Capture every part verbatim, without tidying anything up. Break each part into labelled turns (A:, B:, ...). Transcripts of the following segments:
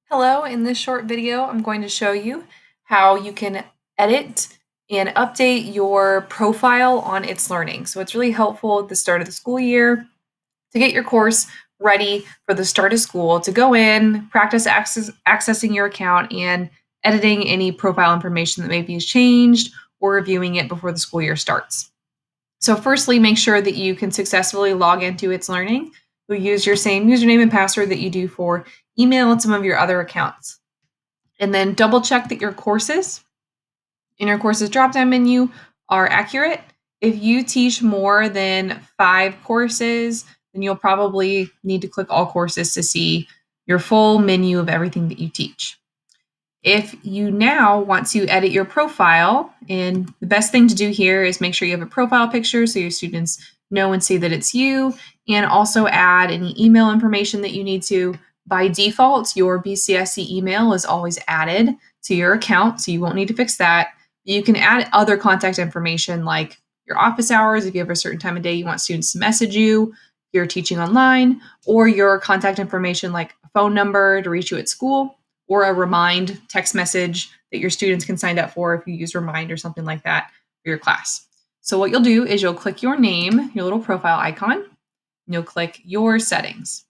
A: Hello, in this short video, I'm going to show you how you can edit and update your profile on itslearning. So it's really helpful at the start of the school year to get your course ready for the start of school, to go in, practice access, accessing your account and editing any profile information that maybe has changed or reviewing it before the school year starts. So firstly, make sure that you can successfully log into itslearning. You'll use your same username and password that you do for email and some of your other accounts. And then double check that your courses in your courses drop-down menu are accurate. If you teach more than five courses, then you'll probably need to click all courses to see your full menu of everything that you teach. If you now want to edit your profile, and the best thing to do here is make sure you have a profile picture so your students know and see that it's you, and also add any email information that you need to. By default, your B C S E email is always added to your account, so you won't need to fix that. You can add other contact information like your office hours, if you have a certain time of day you want students to message you, if you're teaching online, or your contact information like a phone number to reach you at school, or a remind text message that your students can sign up for if you use Remind or something like that for your class. So what you'll do is you'll click your name, your little profile icon, and you'll click your settings.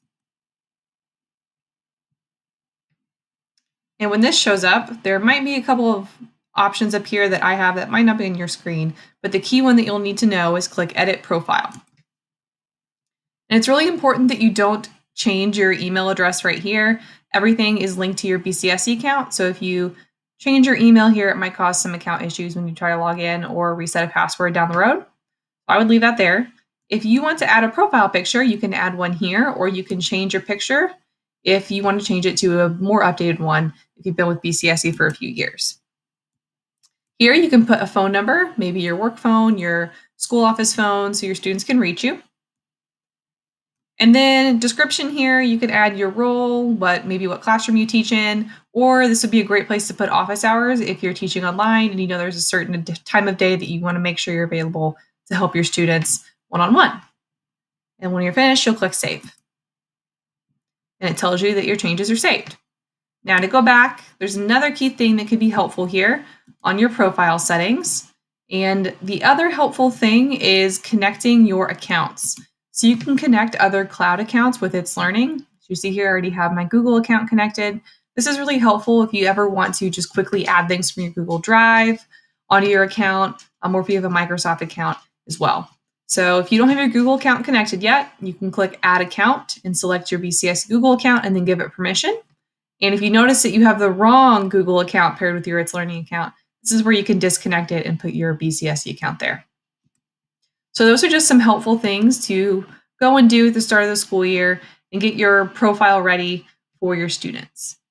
A: And when this shows up, there might be a couple of options up here that I have that might not be on your screen, but the key one that you'll need to know is click Edit Profile. And it's really important that you don't change your email address right here. Everything is linked to your B C S E account, so if you change your email here, it might cause some account issues when you try to log in or reset a password down the road. I would leave that there. If you want to add a profile picture, you can add one here, or you can change your picture if you want to change it to a more updated one if you've been with B C S E for a few years. Here you can put a phone number, maybe your work phone, your school office phone, so your students can reach you. And then description here, you can add your role, what maybe what classroom you teach in, or this would be a great place to put office hours if you're teaching online and you know there's a certain time of day that you want to make sure you're available to help your students one-on-one. And when you're finished, you'll click Save. And it tells you that your changes are saved. Now to go back, there's another key thing that could be helpful here on your profile settings. And the other helpful thing is connecting your accounts. So you can connect other cloud accounts with itslearning. As you see here, I already have my Google account connected. This is really helpful if you ever want to just quickly add things from your Google Drive onto your account, um, or if you have a Microsoft account as well. So if you don't have your Google account connected yet, you can click Add Account and select your B C S Google account and then give it permission. And if you notice that you have the wrong Google account paired with your itslearning account, this is where you can disconnect it and put your B C S E account there. So those are just some helpful things to go and do at the start of the school year and get your profile ready for your students.